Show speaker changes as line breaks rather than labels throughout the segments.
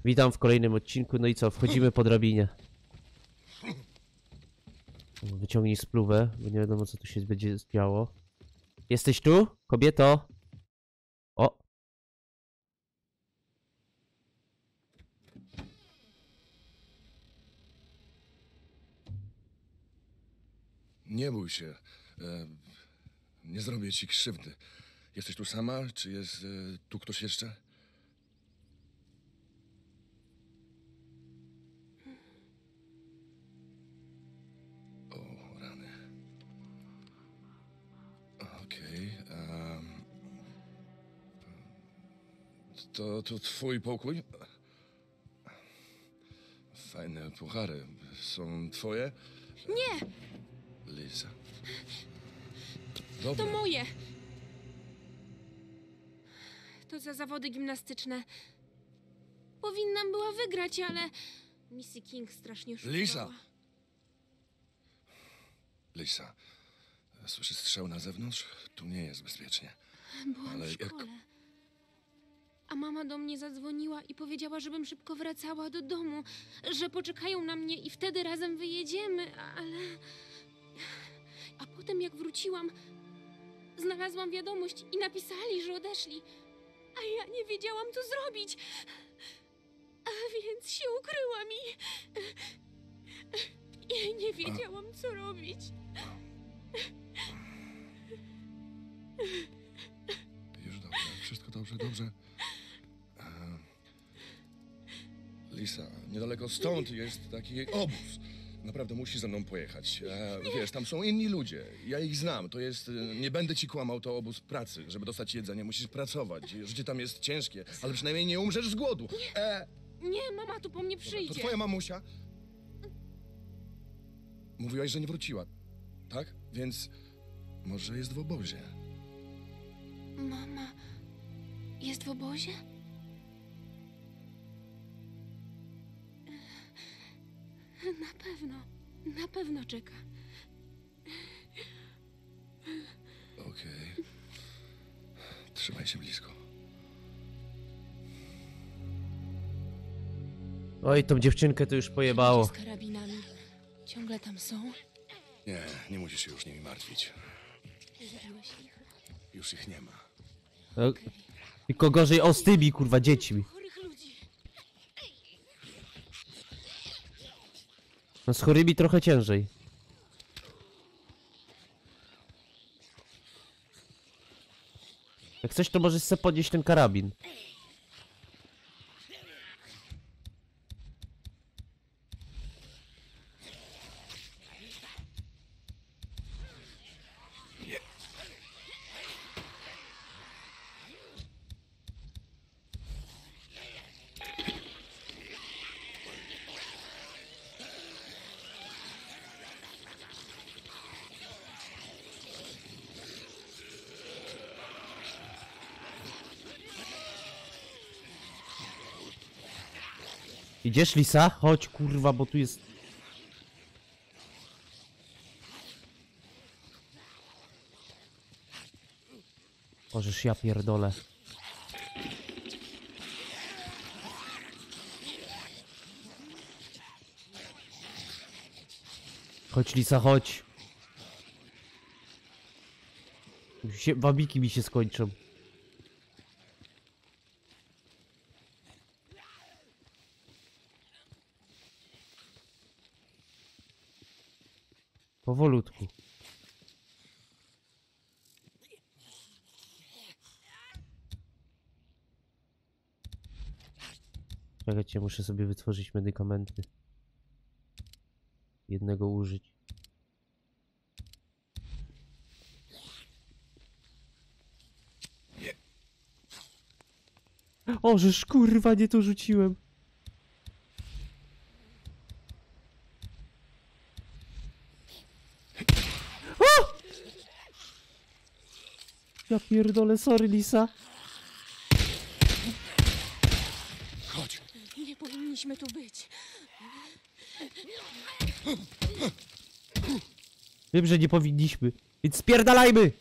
Witam w kolejnym odcinku, no i co, wchodzimy po drabinie. Wyciągnij spluwę, bo nie wiadomo co tu się będzie działo. Jesteś tu, kobieto? O!
Nie bój się. Nie zrobię ci krzywdy. Jesteś tu sama, czy jest tu ktoś jeszcze? O, rany. Okej. To twój pokój? Fajne puchary. Są twoje?
Nie!
Lisa.
To
Dobra.
moje! To za zawody gimnastyczne. Powinnam była wygrać, ale Missy King strasznie oszukała.
Lisa! Lisa, słyszysz strzał na zewnątrz? Tu nie jest bezpiecznie.
Byłam
Ale
w szkole. A mama do mnie zadzwoniła i powiedziała, żebym szybko wracała do domu, że poczekają na mnie i wtedy razem wyjedziemy, ale... A potem jak wróciłam, znalazłam wiadomość i napisali, że odeszli. A ja nie wiedziałam, co zrobić. A więc się ukryłam i nie wiedziałam, co robić.
Już dobrze, wszystko dobrze, dobrze. Lisa, niedaleko stąd jest taki obóz. Naprawdę musisz ze mną pojechać. Wiesz, tam są inni ludzie. Ja ich znam. To jest... Nie będę ci kłamał, to obóz pracy. Żeby dostać jedzenie, musisz pracować. Życie tam jest ciężkie, ale przynajmniej nie umrzesz z głodu.
Nie, mama tu po mnie przyjdzie.
To twoja mamusia? Mówiłaś, że nie wróciła, tak? Więc może jest w obozie.
Mama jest w obozie? Na pewno czeka.
Okej. Trzymaj się blisko.
Oj, tą dziewczynkę to już pojebało.
Z karabinami. Ciągle tam są?
Nie musisz się już nimi martwić.
Zabiłeś ich?
Już ich nie ma.
Tylko gorzej o z tymi, kurwa, dziećmi.
Chorych ludzi.
No z chorymi trochę ciężej. Jak chcesz, to możesz sobie podnieść ten karabin. Idziesz, Lisa? Chodź, kurwa, bo tu jest... Możesz, ja pierdolę. Chodź, Lisa, chodź. Wabiki mi się skończą. Powolutku. Czekajcie, muszę sobie wytworzyć medykamenty. Jednego użyć. O, żeż kurwa, nie to rzuciłem. Ja pierdolę, sorry, Lisa.
Chodź.
Nie powinniśmy tu być.
Wiem, że nie powinniśmy, więc spierdalajmy!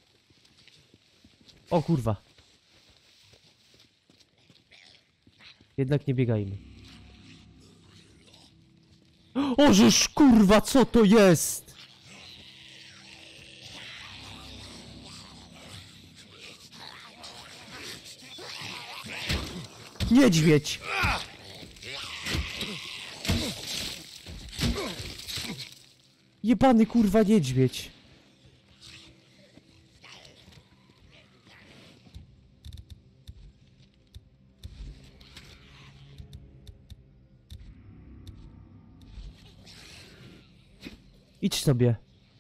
O kurwa. Jednak nie biegajmy. O, żeż kurwa, co to jest? Niedźwiedź! Jebany kurwa niedźwiedź! Idź sobie.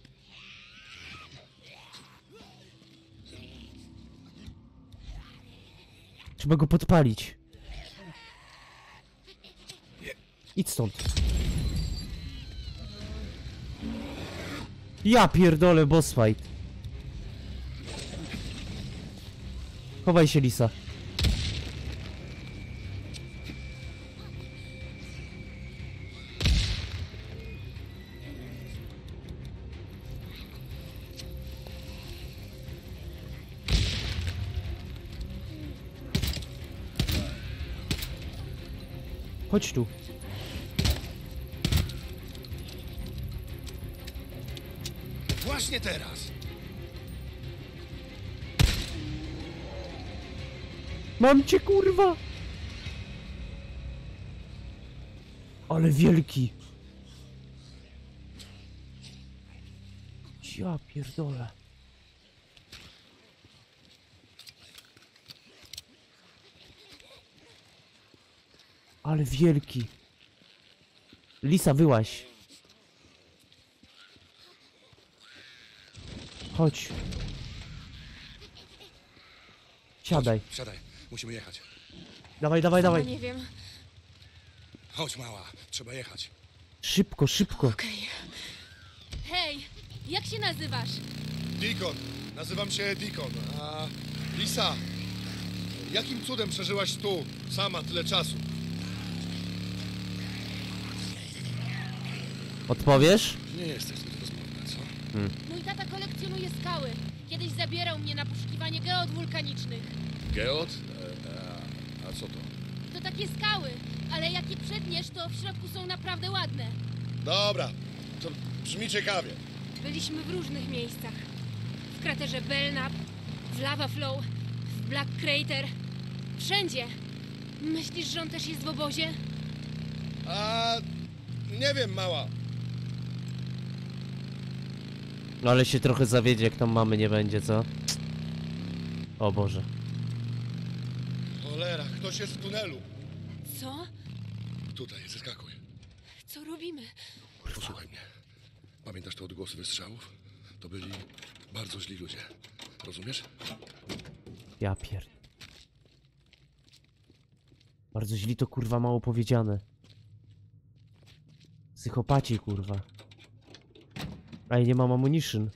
Trzeba go podpalić. Idź stąd. Ja pierdolę, boss fight. Chowaj się, Lisa. Chodź tu.
Właśnie teraz.
Mam cię, kurwa! Ale wielki. Ja pierdolę. Ale wielki. Lisa, wyłaź. Chodź. Siadaj.
Siadaj, musimy jechać.
Dawaj, dawaj,
Ja
dawaj.
nie wiem.
Chodź, mała, trzeba jechać.
Szybko, szybko.
Okej. Hej, jak się nazywasz?
Deacon, nazywam się Deacon, a Lisa, jakim cudem przeżyłaś tu, sama, tyle czasu?
Odpowiesz?
Nie jesteś zbyt rozmowna, co?
Mój tata kolekcjonuje skały. Kiedyś zabierał mnie na poszukiwanie geod wulkanicznych.
Geot? A co to?
To takie skały, ale jak je przetniesz, to w środku są naprawdę ładne.
Dobra, to brzmi ciekawie.
Byliśmy w różnych miejscach. W kraterze Belknap, w Lava Flow, w Black Crater. Wszędzie. Myślisz, że on też jest w obozie?
A nie wiem, mała.
No ale się trochę zawiedzie, jak tam mamy nie będzie, co? O Boże.
Cholera, ktoś jest w tunelu.
Co?
Tutaj, zeskakuj.
Co robimy?
Posłuchaj mnie. Pamiętasz te odgłosy wystrzałów? To byli bardzo źli ludzie. Rozumiesz?
Ja pierd... Bardzo źli to kurwa mało powiedziane. Psychopaci kurwa. A ja nie mam ammunition.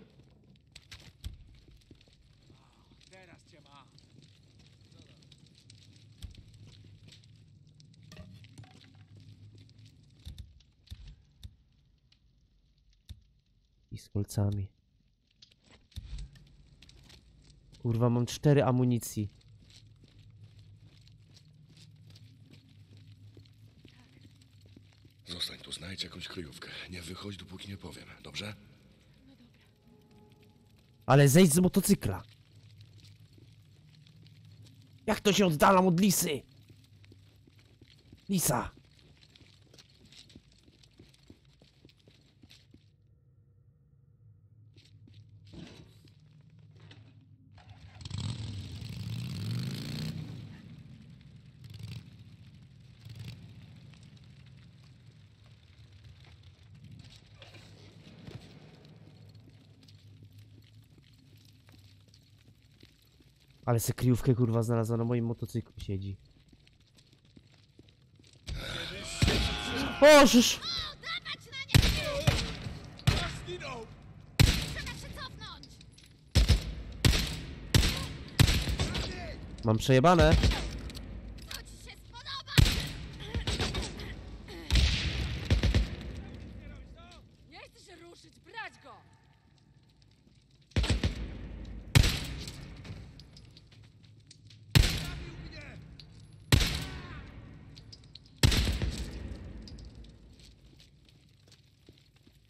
I z kolcami. Kurwa, mam 4 amunicji.
Zostań tu, znajdź jakąś kryjówkę. Nie wychodź, dopóki nie powiem, dobrze?
Ale zejdź z motocykla. Jak to się oddalam od Lisy? Lisa. Ale se kryjówkę kurwa znalazła na moim motocyklu siedzi. O, żeż! Mam przejebane.
Nie chcę się ruszyć, brać go!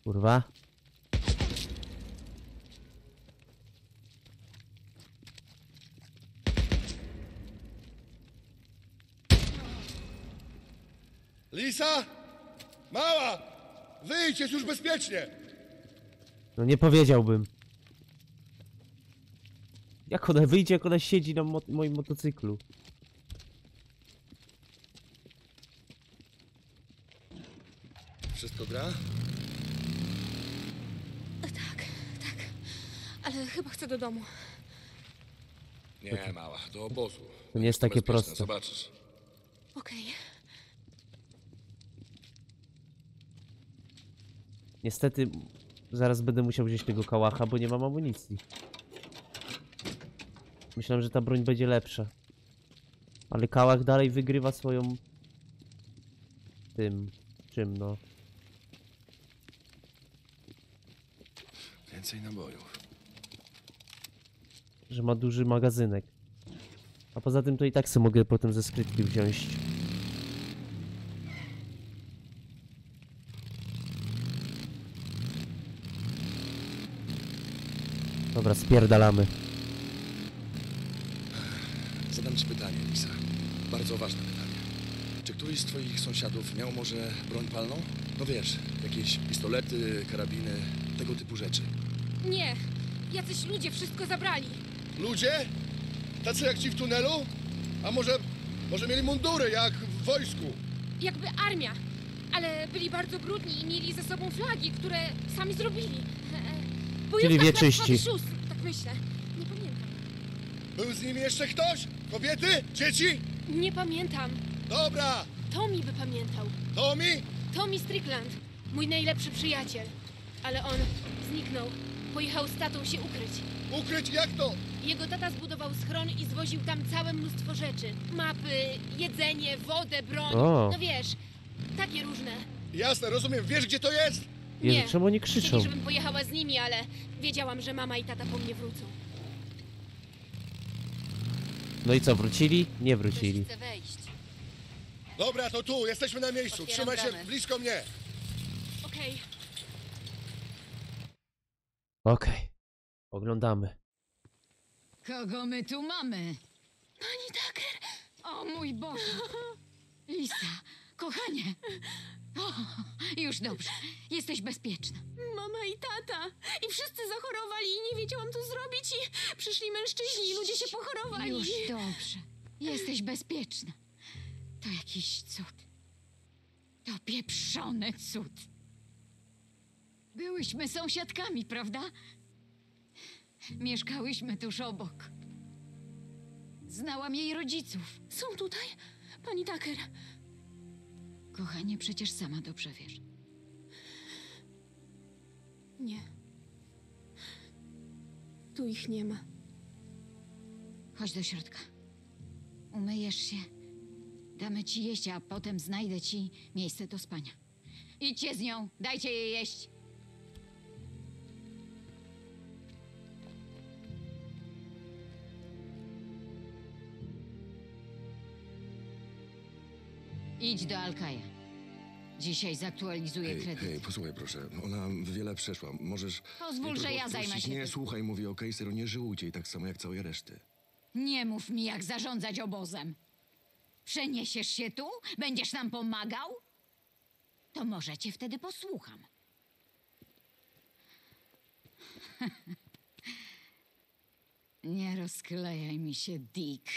Kurwa.
Lisa! Mała! Wyjdź, jest już bezpiecznie!
No nie powiedziałbym. Jak ona wyjdzie, jak ona siedzi na moim motocyklu?
Wszystko gra?
Tak. Ale chyba chcę do domu.
Nie, mała, do obozu.
To nie jest takie
Bezpieczne,
proste.
Zobaczysz.
Okej.
Niestety zaraz będę musiał wziąć tego kałacha, bo nie mam amunicji. Myślałem, że ta broń będzie lepsza. Ale kałach dalej wygrywa swoją... tym... czym no.
Więcej nabojów.
Że ma duży magazynek. A poza tym to i tak sobie mogę potem ze skrytki wziąć. Dobra, spierdalamy.
Zadam ci pytanie, Lisa. Bardzo ważne pytanie. Czy któryś z twoich sąsiadów miał może broń palną? No wiesz, jakieś pistolety, karabiny, tego typu rzeczy.
Nie! Jacyś ludzie wszystko zabrali.
Ludzie? Tacy jak ci w tunelu? A może mieli mundury, jak w wojsku?
Jakby armia. Ale byli bardzo brudni i mieli ze sobą flagi, które sami zrobili.
Czyli wieczyści.
Tak myślę. Nie pamiętam.
Był z nimi jeszcze ktoś? Kobiety? Dzieci?
Nie pamiętam.
Dobra!
Tommy by pamiętał.
Tommy?
Tommy Strickland. Mój najlepszy przyjaciel. Ale on zniknął. Pojechał z tatą się ukryć.
Ukryć jak to?
Jego tata zbudował schron i zwoził tam całe mnóstwo rzeczy. Mapy, jedzenie, wodę, broń.
O.
No wiesz, takie różne.
Jasne, rozumiem. Wiesz, gdzie to jest?
Jezu,
Nie.
czemu oni
Chcieli,
krzyczą?
żebym pojechała z nimi, ale wiedziałam, że mama i tata po mnie wrócą.
No i co, wrócili? Nie wrócili.
Chcę wejść.
Dobra, to tu. Jesteśmy na miejscu.
Otwieram
Trzymaj się
bramę.
blisko mnie.
Okej.
Okej. Oglądamy.
Kogo my tu mamy?
Pani Tucker.
O mój Boże! Lisa, kochanie! O, już dobrze. Jesteś bezpieczna.
Mama i tata. I wszyscy zachorowali i nie wiedziałam co zrobić i przyszli mężczyźni i ludzie się pochorowali.
Już dobrze. Jesteś bezpieczna. To jakiś cud. To pieprzony cud. Byłyśmy sąsiadkami, prawda? Mieszkałyśmy tuż obok. Znałam jej rodziców.
Są tutaj? Pani Tucker.
Kochanie, przecież sama dobrze wiesz.
Nie. Tu ich nie ma.
Chodź do środka. Umyjesz się. Damy ci jeść, a potem znajdę ci miejsce do spania. Idźcie z nią, dajcie jej jeść. Idź do Alkaja. Dzisiaj zaktualizuję kredyt.
Hej, posłuchaj proszę. Ona wiele przeszła. Możesz...
Pozwól,
jej
że
trochę
ja zajmę
odpuścić?
się
Nie,
tym.
słuchaj, mówię o Kejseru, nie żyłujcie jej tak samo jak całej reszty.
Nie mów mi, jak zarządzać obozem. Przeniesiesz się tu? Będziesz nam pomagał? To może cię wtedy posłucham. Nie rozklejaj mi się, Dick.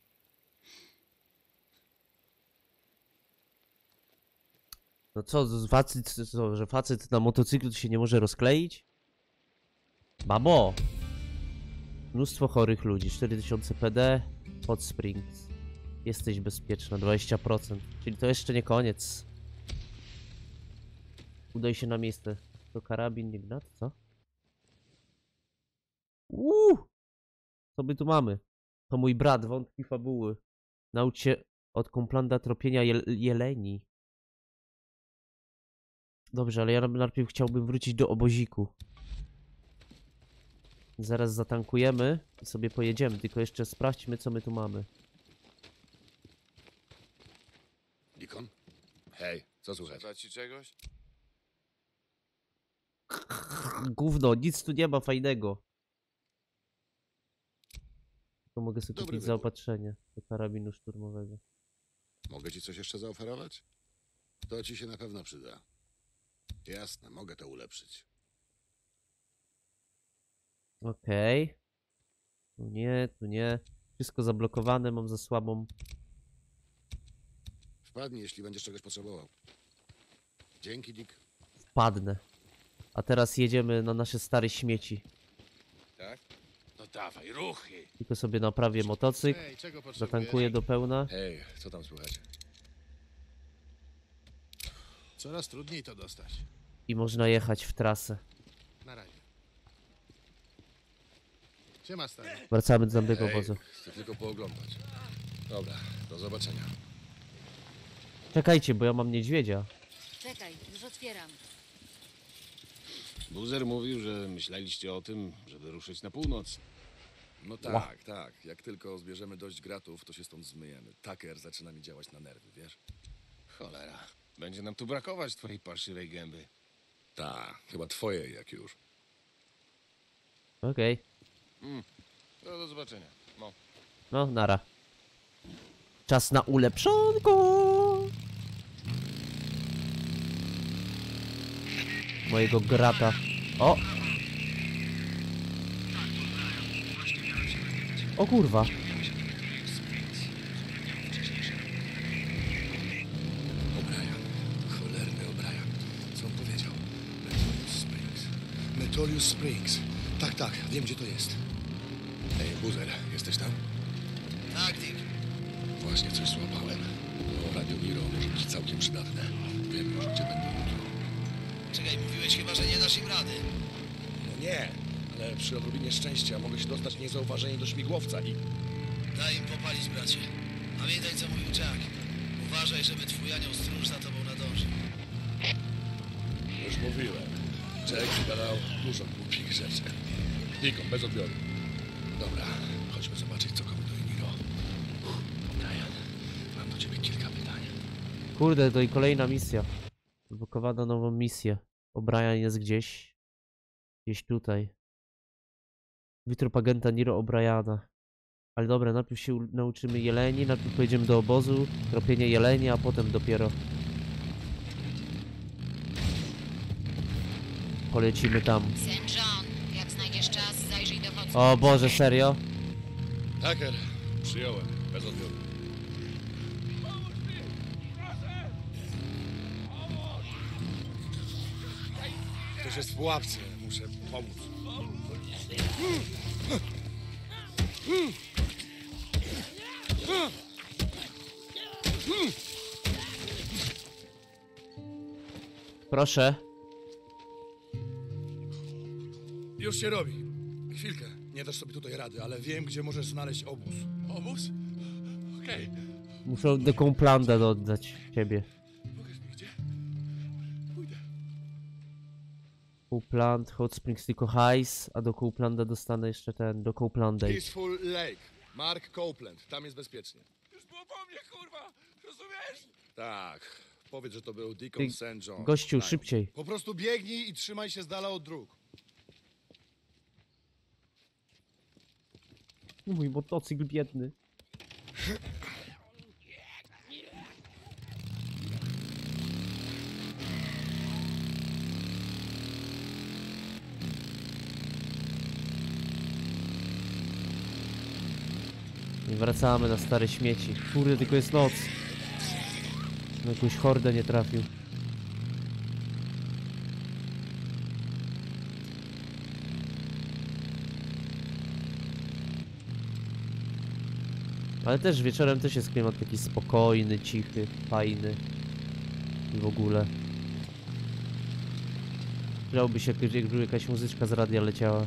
No co, że facet na motocyklu to się nie może rozkleić? Babo! Mnóstwo chorych ludzi, 4000 PD, Hot Springs. Jesteś bezpieczna, 20%. Czyli to jeszcze nie koniec. Udaj się na miejsce. To karabin, nie gnat, co? Co my tu mamy? To mój brat, wątki fabuły. Naucz się od komplanda tropienia jeleni. Dobrze, ale ja najpierw chciałbym wrócić do oboziku. Zaraz zatankujemy i sobie pojedziemy, tylko jeszcze sprawdźmy, co my tu mamy.
Deacon? Hej, co słychać?
Trzeba ci czegoś?
Gówno, nic tu nie ma fajnego. To mogę sobie
Dobry
kupić
wybór.
zaopatrzenie do karabinu szturmowego.
Mogę ci coś jeszcze zaoferować? To ci się na pewno przyda. Jasne, mogę to ulepszyć.
Okej. Tu nie. Wszystko zablokowane, mam za słabą.
Wpadnij, jeśli będziesz czegoś potrzebował. Dzięki, Dick.
Wpadnę. A teraz jedziemy na nasze stare śmieci.
Tak? No dawaj, ruchy!
Tylko sobie naprawię motocykl,
Ej, czego potrzebujesz?
zatankuję do pełna
Hej, co tam słychać?
Coraz trudniej to dostać.
i można jechać w trasę.
Na razie. Siema, stary.
Wracamy do tamtego
Hej,
obozu.
chcę tylko pooglądać. Dobra, do zobaczenia.
Czekajcie, bo ja mam niedźwiedzia.
Czekaj, już otwieram.
Buzer mówił, że myśleliście o tym, żeby ruszyć na północ.
No tak, tak. Jak tylko zbierzemy dość gratów, to się stąd zmyjemy. Tucker zaczyna mi działać na nerwy, wiesz?
Cholera. Będzie nam tu brakować twojej parszywej gęby.
Tak, chyba twojej jak już.
Okej.
To do zobaczenia. No.
No, nara. Czas na ulepszonko! Mojego grata. O! O kurwa.
O'Brien. Cholerny O'Brien. Co on powiedział? Metolius Springs. Metolius Springs. Tak, tak, wiem gdzie to jest. Ej, Buzer, jesteś tam?
Tak, Dick.
Właśnie coś złapałem. No, Radio Miro może być całkiem przydatne. Wiem już, gdzie będę jutro.
Czekaj, mówiłeś chyba, że nie dasz im rady.
No nie, ale przy odrobinie szczęścia mogę się dostać niezauważenie do śmigłowca i...
Daj im popalić, bracie. Pamiętaj, co mówił Jack. Uważaj, żeby twój anioł stróż za tobą nadążył.
Już mówiłem. Jack gadał dużo głupich rzeczy. Nikon, bez odbioru. Dobra, chodźmy zobaczyć, co kombinuje Miro. Brian, mam do ciebie kilka pytań.
Kurde, to i kolejna misja. Zbukowano nową misję. O'Brien jest gdzieś. Gdzieś tutaj. Wytrup agenta Niro O'Briana. Ale dobra, najpierw się nauczymy jeleni, najpierw pojedziemy do obozu, tropienie jeleni, a potem dopiero polecimy tam.
St. John, jak znajdziesz czas, zajrzyj do wodza.
O Boże, serio?
Tucker, przyjąłem, bez odbioru. Ktoś jest w pułapce, muszę pomóc.
Proszę.
Już się robi. Chwilkę, nie dasz sobie tutaj rady, ale wiem, gdzie możesz znaleźć obóz. Obóz? Okej.
Muszę dekomplandę oddać ciebie.
Pokaż mi gdzie. Pójdę.
Coupland, Hot Springs tylko hajs, a do Couplanda dostanę jeszcze ten, do Couplandate.
Peaceful Lake. Mark Copeland. Tam jest bezpiecznie.
Już było po mnie, kurwa! Rozumiesz?
Tak. Powiedz, że to był Deacon
Ty,
St. John.
Gościu,
Znają.
szybciej.
Po prostu biegnij i trzymaj się z dala od dróg.
Mój motocykl biedny. I wracamy na stare śmieci. Kurde, tylko jest noc. Na jakąś hordę nie trafił. Ale też wieczorem też jest klimat taki spokojny, cichy, fajny. I w ogóle. Chciałby się, jakby jakaś muzyczka z radia leciała.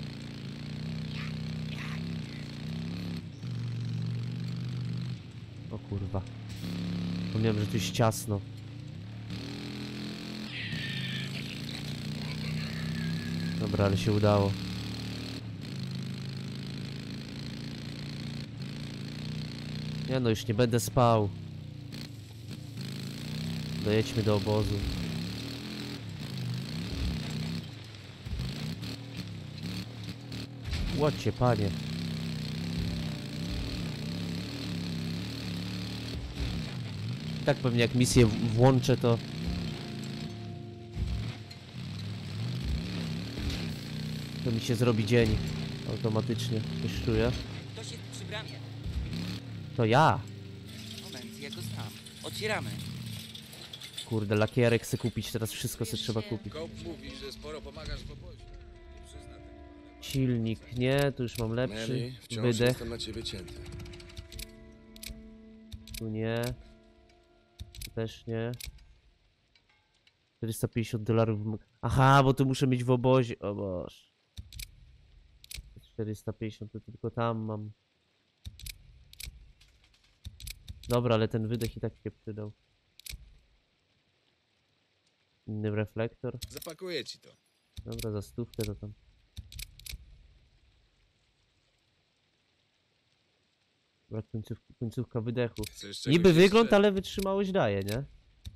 O kurwa. Zapomniałem, że tu jest ciasno. Dobra, ale się udało. Nie no, już nie będę spał. Dojedźmy do obozu. Łocie, panie. Tak pewnie jak misję włączę, to... To mi się zrobi dzień. Automatycznie. Coś czuję.
Ktoś jest przy bramie.
To ja.
Moment, ja go znam. Otwieramy.
Kurde, lakierek chcę kupić, teraz wszystko sobie trzeba kupić.
Koп mówi, że sporo pomagasz w obozie. Nie przyzna tego.
Silnik nie, tu już mam lepszy.
Mary, wciąż
Wydech,
jestem na ciebie cięty.
tu nie. Tu też nie. $450. Aha, bo tu muszę mieć w obozie. O Boże. 450 to tylko tam mam. Dobra, ale ten wydech i tak się przydał. Inny reflektor.
Zapakuję ci to.
Dobra, za 100 to tam. Dobra, końcówka wydechu.
Chcesz czegoś
Niby
jeszcze?
wygląd, ale wytrzymałość daje, nie?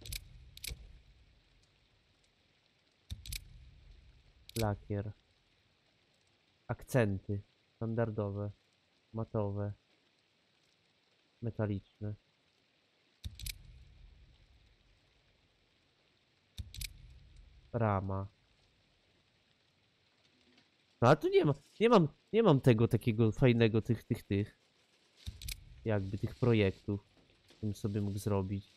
Lakier. Akcenty. Standardowe. Matowe. Metaliczne. Rama. No a tu nie mam tego takiego fajnego tych. Jakby tych projektów, bym sobie mógł zrobić.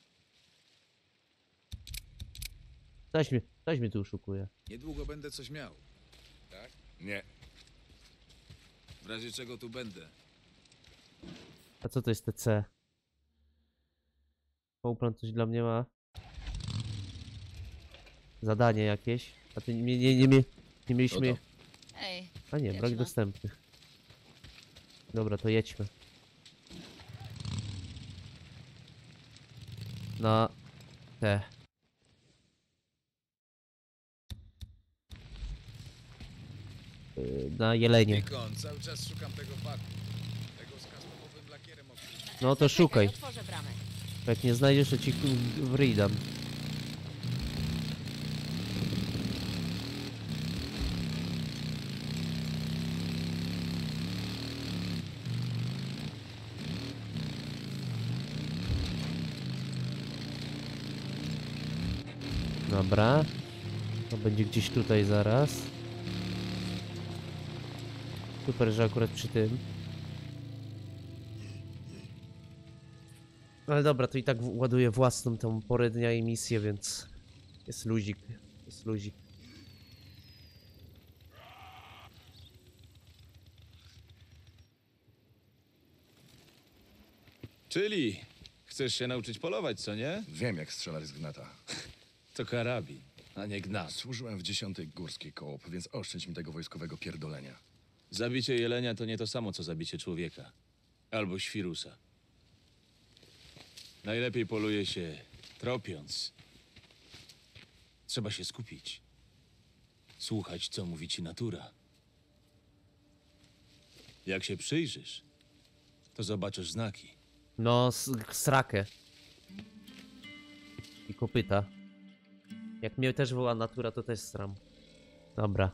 Coś mnie tu oszukuje.
Niedługo będę coś miał. Tak?
Nie.
W razie czego tu będę.
A co to jest TC? Pouplan coś dla mnie ma. Zadanie jakieś. A ty nie mieliśmy...
Ej,
A nie,
Ja
brak
trzymam.
dostępnych. Dobra, to jedźmy. Na te. Na jelenie.
Nikon, cały czas szukam tego faku. Tego z customowym lakierem oprócz.
No to szukaj.
otworzę bramę.
Jak nie znajdziesz, to ci wridam. Dobra. To będzie gdzieś tutaj zaraz. Super, że akurat przy tym. Ale dobra, to i tak ładuję własną tą porę dnia i misję, więc jest luzik. Jest luzik.
Czyli chcesz się nauczyć polować, co nie?
Wiem, jak strzelać z gnata.
To karabin, a nie gnat.
Służyłem w 10. Górskiej Koop, więc oszczędź mi tego wojskowego pierdolenia.
Zabicie jelenia to nie to samo, co zabicie człowieka. Albo świrusa. Najlepiej poluje się tropiąc. Trzeba się skupić. Słuchać, co mówi ci natura. Jak się przyjrzysz, to zobaczysz znaki.
No, srakę. I kopyta. Jak mnie też woła natura, to też sram. Dobra.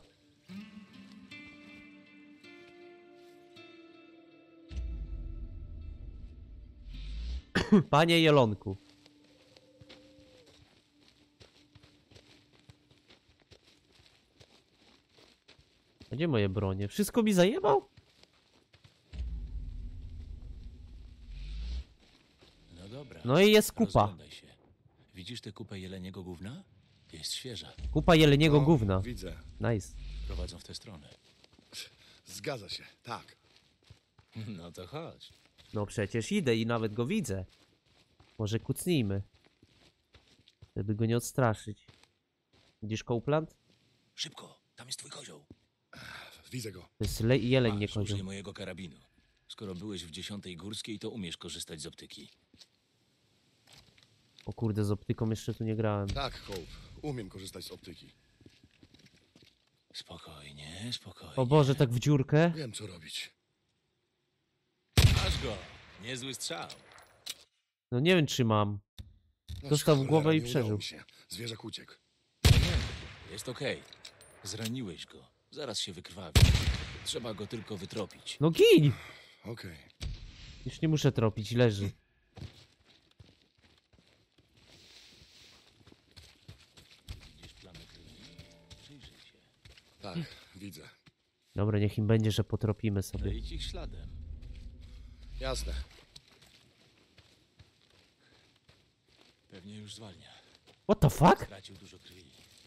Panie Jelonku. A gdzie moje bronie? Wszystko mi zajebał?
No dobra.
No i jest kupa.
Rozglądaj się. Widzisz tę kupę jeleniego gówna? Jest świeża.
Kupa jeleniego
No,
gówna.
Widzę.
Nice.
Prowadzą w tę stronę.
Zgadza się, tak.
No to chodź.
No przecież idę i nawet go widzę. Może kucnijmy. Żeby go nie odstraszyć. Widzisz Copeland?
Szybko, tam jest twój kozioł.
Widzę go.
To jest jeleń, nie
Masz, użyj
kozioł.
mojego karabinu. Skoro byłeś w 10. Górskiej, to umiesz korzystać z optyki.
O kurde, z optyką jeszcze tu nie grałem.
Tak, Hope. Umiem korzystać z optyki.
Spokojnie, spokojnie.
O Boże, tak w dziurkę?
Wiem, co robić.
Masz go! Niezły strzał.
No nie wiem, czy mam.
No,
Dostał w
cholera,
głowę i
nie udało
przeżył.
mi się. Zwierzak uciekł.
Jest okej. Zraniłeś go. Zaraz się wykrwawi. Trzeba go tylko wytropić.
No gin!
Okej.
Już nie muszę tropić, leży.
Widzisz plamę krwi? Przyjrzyj się.
Tak, widzę.
Dobra, niech im będzie, że potropimy sobie.
To idź ich śladem.
Jasne.
Pewnie już zwalnia.
What the fuck?
Stracił dużo krwi.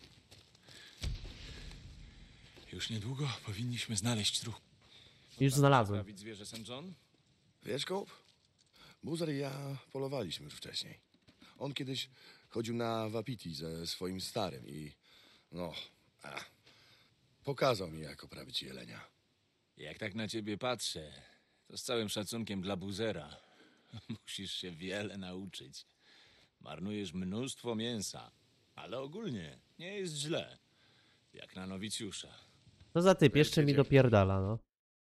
Już niedługo powinniśmy znaleźć truch.
Już znalazłem.
Sprawić zwierzę St. John?
Wiesz, Cope? Buzer i ja polowaliśmy już wcześniej. On kiedyś chodził na Wapiti ze swoim starym i... no... pokazał mi, jak oprawić jelenia.
Jak tak na ciebie patrzę, to z całym szacunkiem dla Buzera. Musisz się wiele nauczyć. Marnujesz mnóstwo mięsa, ale ogólnie nie jest źle. Jak na nowicjusza.
No za typ, jeszcze mi dopierdala, no.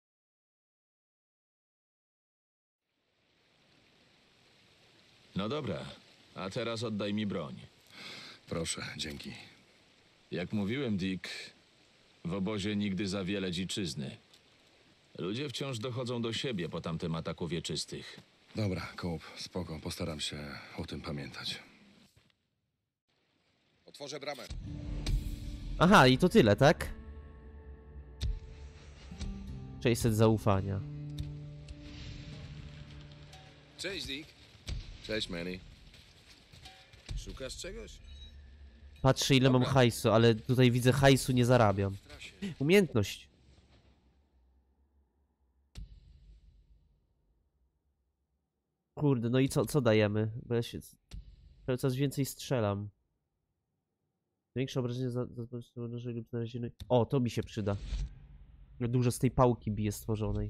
No dobra, a teraz oddaj mi broń.
Proszę, dzięki.
Jak mówiłem, Dick, w obozie nigdy za wiele dziczyzny. Ludzie wciąż dochodzą do siebie po tamtym ataku wieczystych.
Dobra, Cope, spoko, postaram się o tym pamiętać.
Otworzę bramę.
Aha, i to tyle, tak? 600 zaufania.
Cześć, Dick.
Cześć, Manny.
Szukasz czegoś?
Patrzę, ile mam hajsu, ale tutaj widzę, hajsu nie zarabiam. Umiejętność. Kurde, no i co dajemy? Bo ja się coraz więcej strzelam. Większe obrażenie za lub znalezione. O, to mi się przyda. Dużo z tej pałki bije stworzonej.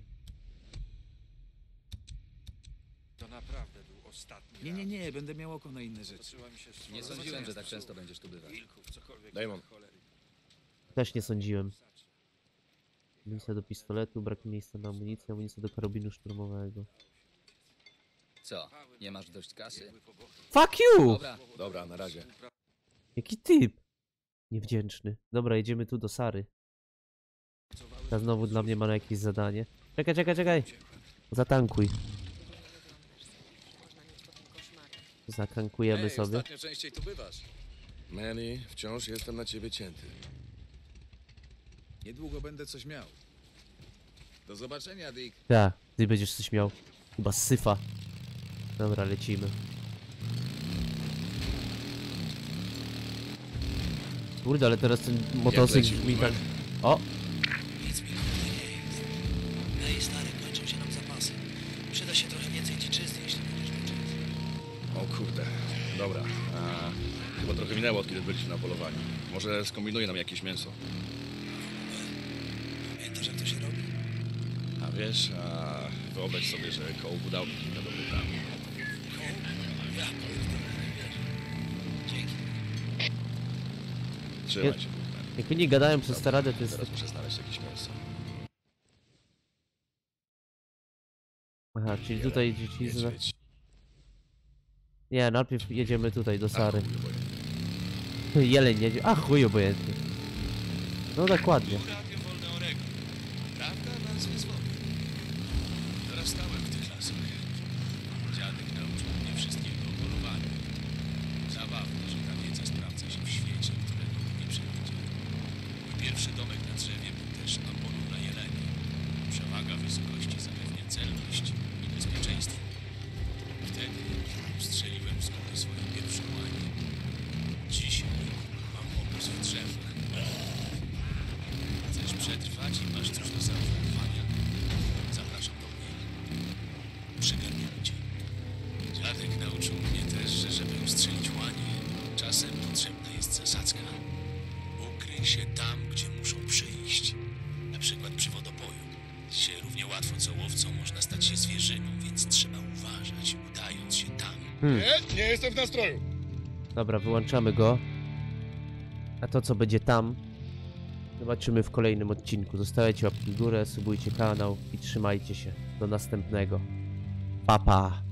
To naprawdę był ostatni
Nie, nie, będę miał oko na inne rzeczy.
Nie sądziłem, że tak często będziesz tu bywać.
Damon.
Też nie sądziłem. Amunicja do pistoletu, brak miejsca na amunicję, amunicja do karabinu szturmowego.
Co, nie masz dość kasy?
Fuck you!
Dobra,
Dobra, na razie.
Jaki typ? Niewdzięczny. Dobra, jedziemy tu do Sary. Ta znowu dla mnie ma jakieś zadanie. Czekaj. Zatankuj. Zatankujemy sobie.
Ostatnio częściej tu bywasz.
Manny, wciąż jestem na ciebie cięty.
Niedługo będę coś miał. Do zobaczenia, Dick.
Tak, ty będziesz coś miał. Chyba syfa. Dobra, lecimy. Kurde, ale teraz ten motocykl brzmi tak... O!
Nic mi nie jest. Ej, stary, kończą się nam zapasy. Przyda się trochę więcej dziczyzny, jeśli będziesz liczyć.
O kurde. Dobra. Chyba trochę minęło, od kiedy byliśmy na polowaniu. Może skombinuje nam jakieś mięso.
Pamiętasz, jak to się robi?
A wiesz, wyobraź sobie, że Cope dał mi kilka dobrych ram.
Ja powiem, nie wierzę. Dzięki.
Trzymaj się.
Jak oni gadają przez tę radę, to jest...
Teraz muszę znaleźć jakieś mięso.
Aha, czyli tutaj dziecizna...
Niedźwiedź.
Nie, najpierw jedziemy tutaj do
A,
Sary.
chuj, obojętnie.
Jeleń jedzie. A chuj obojętnie. No dokładnie.
Całkiem wolne orego. Prawda nazwy słowy. Dorastałem w tych lasach. Dziadek nauczył mnie wszystkiego o polowaniu. Zabawne, że ta wiedza sprawdza się w świecie, którego nie przewidział. Mój pierwszy domek na drzewie był też amboną na jelenie. Przewaga wysokości zapewnia celność i bezpieczeństwo. Wtedy strzeliłem z góry swoje pierwsze łanie. Dzisiaj mam obóz w drzewach. Chcesz przetrwać i masz trochę zaufania? Zapraszam do mnie. Przygarniajcie. Dziadek nauczył mnie też, że żeby ustrzelić łanie, czasem potrzebna jest zasadzka. Ukryj się tam, gdzie muszą przyjść. Na przykład przy wodopoju. Się równie łatwo co łowcą można stać się zwierzyną, więc trzeba uważać, udając się tam.
Nie jestem w nastroju.
Dobra, wyłączamy go. A to, co będzie tam, zobaczymy w kolejnym odcinku. Zostawiajcie łapki w górę, subujcie kanał i trzymajcie się. Do następnego. Pa, pa.